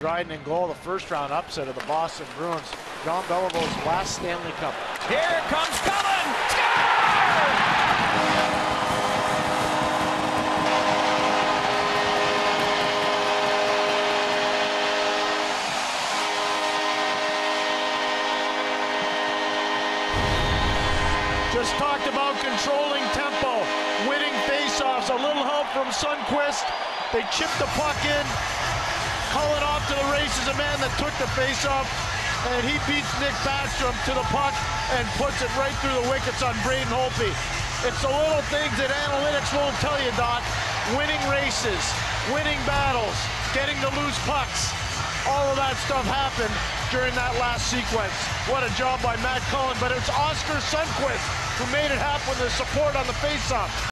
Dryden in goal, the first round upset of the Boston Bruins. John Beliveau's last Stanley Cup. Here comes Cullen! Score! Just talked about controlling tempo, winning faceoffs, a little help from Sundqvist. They chipped the puck in. Cullen off to the races, a man that took the faceoff, and he beats Nick Backstrom to the puck and puts it right through the wickets on Braden Holtby. It's the little things that analytics won't tell you, Doc. Winning races, winning battles, getting to loose pucks. All of that stuff happened during that last sequence. What a job by Matt Cullen, but it's Oscar Sundqvist who made it happen with the support on the faceoff.